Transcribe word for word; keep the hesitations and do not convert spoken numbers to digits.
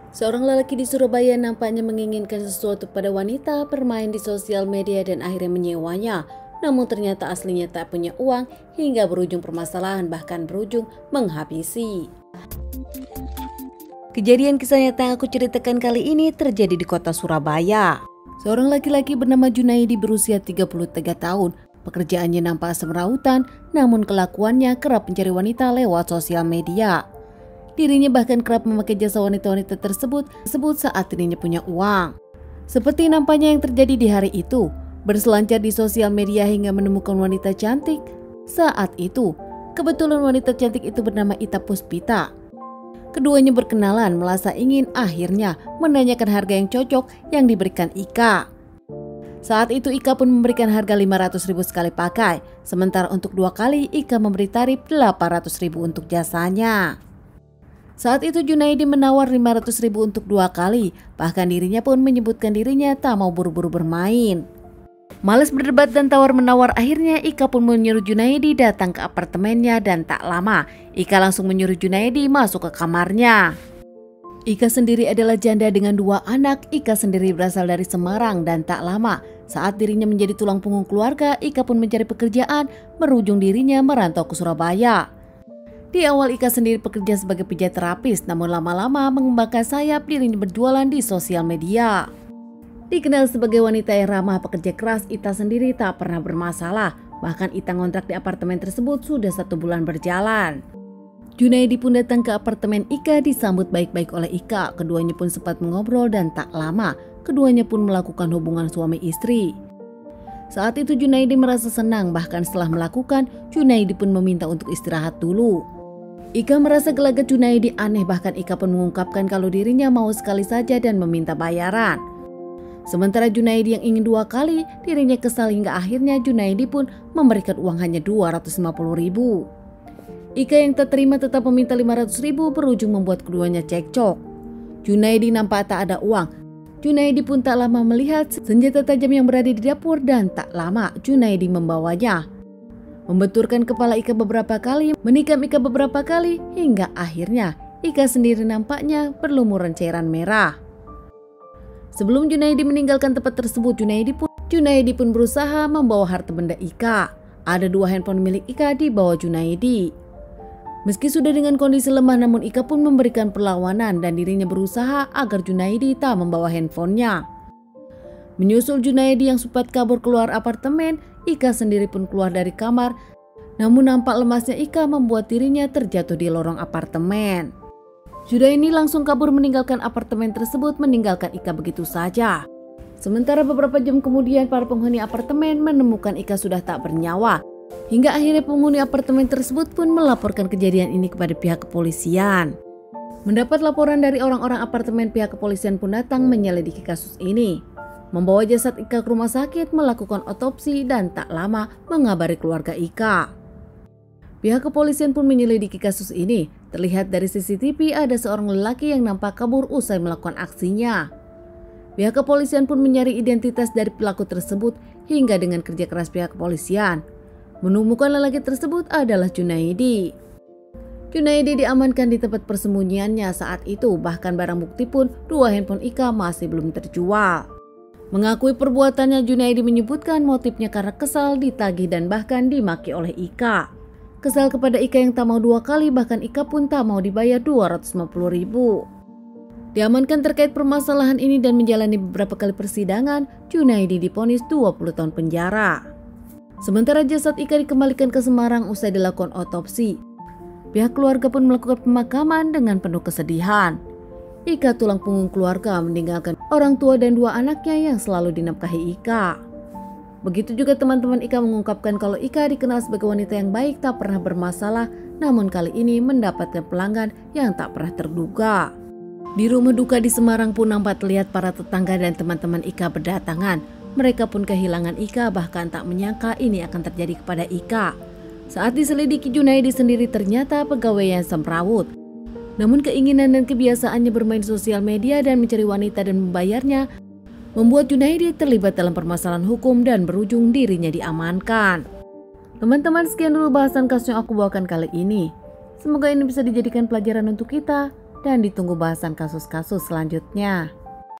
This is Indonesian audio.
Seorang lelaki di Surabaya nampaknya menginginkan sesuatu pada wanita, bermain di sosial media dan akhirnya menyewanya. Namun ternyata aslinya tak punya uang hingga berujung permasalahan, bahkan berujung menghabisi. Kejadian kisah nyata yang aku ceritakan kali ini terjadi di kota Surabaya. Seorang laki-laki bernama Junaidi berusia tiga puluh tiga tahun. Pekerjaannya nampak semrawutan, namun kelakuannya kerap mencari wanita lewat sosial media. Dirinya bahkan kerap memakai jasa wanita-wanita tersebut sebut saat dirinya punya uang. Seperti nampaknya yang terjadi di hari itu, berselancar di sosial media hingga menemukan wanita cantik. Saat itu, kebetulan wanita cantik itu bernama Ita Puspita. Keduanya berkenalan, merasa ingin akhirnya menanyakan harga yang cocok yang diberikan Ika. Saat itu Ika pun memberikan harga lima ratus ribu sekali pakai, sementara untuk dua kali Ika memberi tarif delapan ratus ribu untuk jasanya. Saat itu Junaidi menawar lima ratus ribu untuk dua kali, bahkan dirinya pun menyebutkan dirinya tak mau buru-buru bermain. Malas berdebat dan tawar-menawar, akhirnya Ika pun menyuruh Junaidi datang ke apartemennya dan tak lama Ika langsung menyuruh Junaidi masuk ke kamarnya. Ika sendiri adalah janda dengan dua anak. Ika sendiri berasal dari Semarang dan tak lama saat dirinya menjadi tulang punggung keluarga, Ika pun mencari pekerjaan, berujung dirinya merantau ke Surabaya. Di awal Ika sendiri bekerja sebagai pijat terapis, namun lama-lama mengembangkan sayap, dirinya berjualan di sosial media. Dikenal sebagai wanita yang ramah pekerja keras, Ita sendiri tak pernah bermasalah. Bahkan Ita ngontrak di apartemen tersebut sudah satu bulan berjalan. Junaidi pun datang ke apartemen Ika, disambut baik-baik oleh Ika. Keduanya pun sempat mengobrol dan tak lama keduanya pun melakukan hubungan suami istri. Saat itu Junaidi merasa senang, bahkan setelah melakukan, Junaidi pun meminta untuk istirahat dulu. Ika merasa gelagat Junaidi aneh, bahkan Ika pun mengungkapkan kalau dirinya mau sekali saja dan meminta bayaran. Sementara Junaidi yang ingin dua kali, dirinya kesal hingga akhirnya Junaidi pun memberikan uang hanya dua ratus lima puluh ribu. Ika yang tak terima tetap meminta lima ratus ribu, berujung membuat keduanya cekcok. Junaidi nampak tak ada uang. Junaidi pun tak lama melihat senjata tajam yang berada di dapur dan tak lama Junaidi membawanya. Membenturkan kepala Ika beberapa kali, menikam Ika beberapa kali, hingga akhirnya Ika sendiri nampaknya berlumuran cairan merah. Sebelum Junaidi meninggalkan tempat tersebut, Junaidi pun, Junaidi pun berusaha membawa harta benda Ika. Ada dua handphone milik Ika di bawah Junaidi. Meski sudah dengan kondisi lemah, namun Ika pun memberikan perlawanan dan dirinya berusaha agar Junaidi tak membawa handphonenya. Menyusul Junaidi yang sempat kabur keluar apartemen, Ika sendiri pun keluar dari kamar. Namun nampak lemasnya Ika membuat dirinya terjatuh di lorong apartemen. Junaidi langsung kabur meninggalkan apartemen tersebut, meninggalkan Ika begitu saja. Sementara beberapa jam kemudian para penghuni apartemen menemukan Ika sudah tak bernyawa. Hingga akhirnya penghuni apartemen tersebut pun melaporkan kejadian ini kepada pihak kepolisian. Mendapat laporan dari orang-orang apartemen, pihak kepolisian pun datang menyelidiki kasus ini. Membawa jasad Ika ke rumah sakit, melakukan otopsi dan tak lama mengabari keluarga Ika. Pihak kepolisian pun menyelidiki kasus ini. Terlihat dari C C T V ada seorang lelaki yang nampak kabur usai melakukan aksinya. Pihak kepolisian pun mencari identitas dari pelaku tersebut hingga dengan kerja keras pihak kepolisian menemukan lelaki tersebut adalah Junaidi. Junaidi diamankan di tempat persembunyiannya saat itu, bahkan barang bukti pun dua handphone Ika masih belum terjual. Mengakui perbuatannya, Junaidi menyebutkan motifnya karena kesal, ditagih dan bahkan dimaki oleh Ika. Kesal kepada Ika yang tak mau dua kali, bahkan Ika pun tak mau dibayar dua ratus lima puluh ribu. Diamankan terkait permasalahan ini dan menjalani beberapa kali persidangan, Junaidi divonis dua puluh tahun penjara. Sementara jasad Ika dikembalikan ke Semarang usai dilakukan otopsi. Pihak keluarga pun melakukan pemakaman dengan penuh kesedihan. Ika, tulang punggung keluarga, meninggalkan orang tua dan dua anaknya yang selalu dinafkahi Ika. Begitu juga teman-teman Ika mengungkapkan kalau Ika dikenal sebagai wanita yang baik, tak pernah bermasalah, namun kali ini mendapatkan pelanggan yang tak pernah terduga. Di rumah duka di Semarang pun nampak terlihat para tetangga dan teman-teman Ika berdatangan. Mereka pun kehilangan Ika, bahkan tak menyangka ini akan terjadi kepada Ika. Saat diselidiki, Junaidi sendiri ternyata pegawai yang semrawut. Namun keinginan dan kebiasaannya bermain sosial media dan mencari wanita dan membayarnya membuat Junaidi terlibat dalam permasalahan hukum dan berujung dirinya diamankan. Teman-teman, sekian dulu bahasan kasus yang aku bawakan kali ini. Semoga ini bisa dijadikan pelajaran untuk kita. dan ditunggu bahasan kasus-kasus selanjutnya.